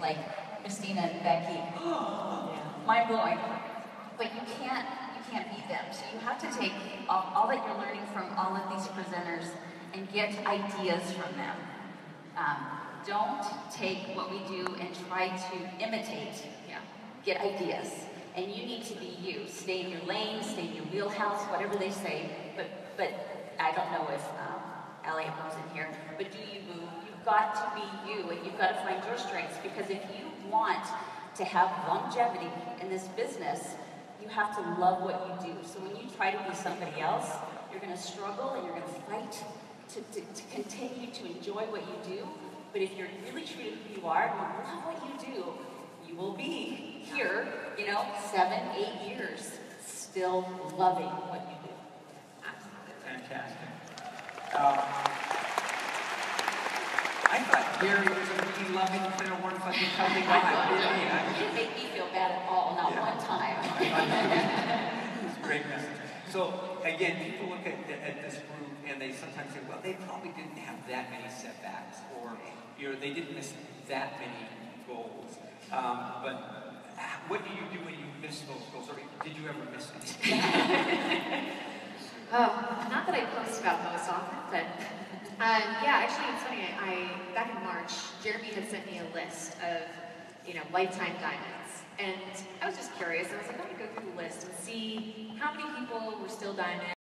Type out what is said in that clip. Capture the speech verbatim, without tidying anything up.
like Christina and Becky. Mind blowing. But you can't, you can't beat them. So you have to take all, all that you're learning from all of these presenters and get ideas from them. Um, don't take what we do and try to imitate. Yeah. Get ideas. And you need to be you. Stay in your lane, stay in your wheelhouse, whatever they say. But but I don't know if um, Elliot was in here, but do you move? You've got to be you, and you've got to find your strengths, because if you want to have longevity in this business, you have to love what you do. So when you try to be somebody else, you're going to struggle and you're going to fight to, to, to continue to enjoy what you do. But if you're really true to who you are, and you love what you do, you will be here, you know, seven, eight years, still loving what you do. Fantastic. Um, I thought Gary was a really loving, kind of one fuzzy, cuddly guy. It didn't make me feel bad at all, not yeah. one time. It's a great message. So, again, people look at, at this group and they sometimes say, well, they probably didn't have that many setbacks, or you know, they didn't miss that many goals. Um, but what do you do when you miss those goals, or did you ever miss any? Oh, not that I post about most often, but um, yeah, actually it's funny, I, I, back in March, Jeremy had sent me a list of, you know, lifetime diamonds, and I was just curious, I was like, I'm gonna go through the list and see how many people were still diamond,